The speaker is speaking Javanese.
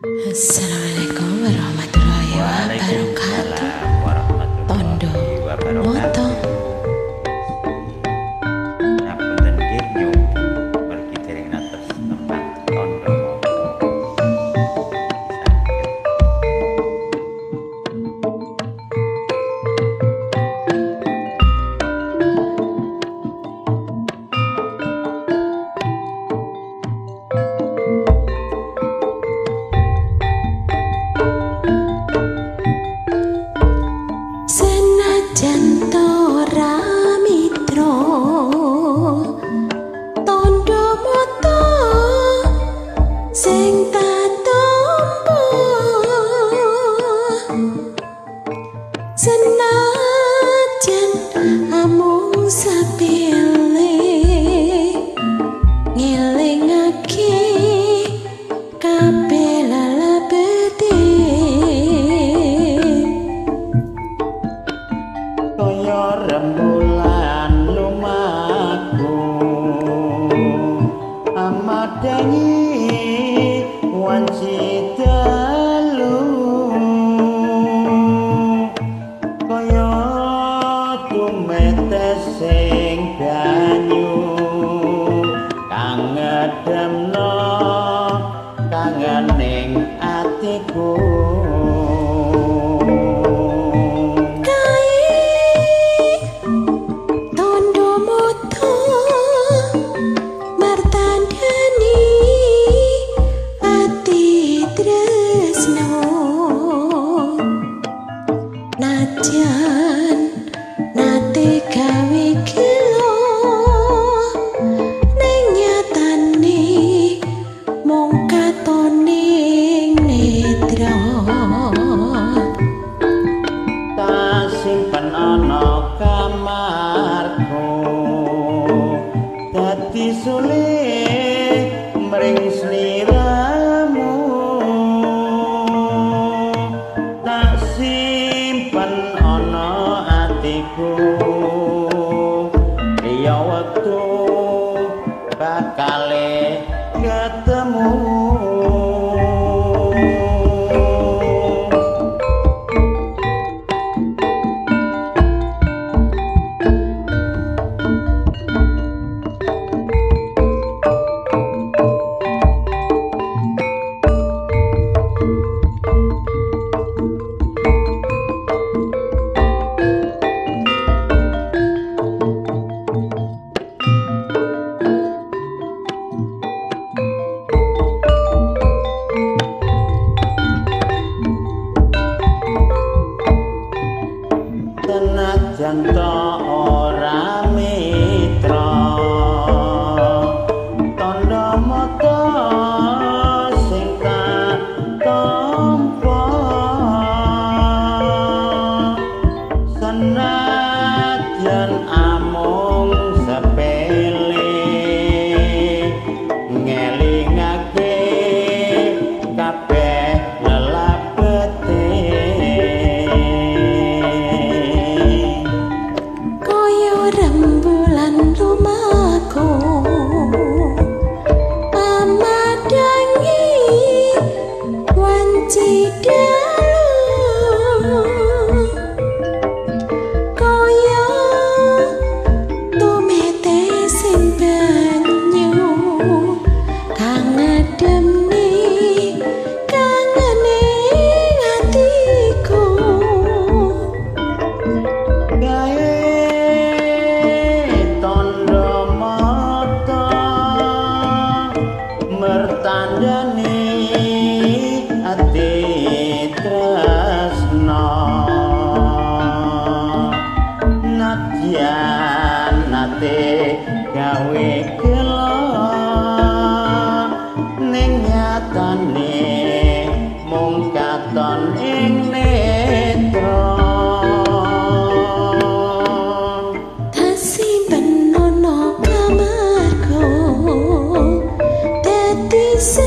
Assalamualaikum warahmatullahi wabarakatuh. Tondo moto ngapunten nggih nyobi mergi dereng natos tempat tondo moto senajan tora mitra tondo moto sing tatompo senajan amung sapile ngelingake kabeh lalebete kaya rembulan lumaku amadangi wanci dalu kaya tumetes sing banyu kang ngedemno kangening atiku. Najan nate gawe gelo ning nyatane mung katoning netra Tak simpen ana kamarku dadi sulit mring sliramu tak simpen ana atiku ya wektu bakale ketemu. Senajan to ora mitra tondo moto sing tak tampa senajan amung sepele ngelingake kabeh lelabete rembulan lumaku amadangi wanci dalu kaya tumete sing banyu kang ngedemni kangene atiku mertandani ati tresna nadyan nate gawe gelo ning nyatane mung katon ing netra simpen ana kamarku dadi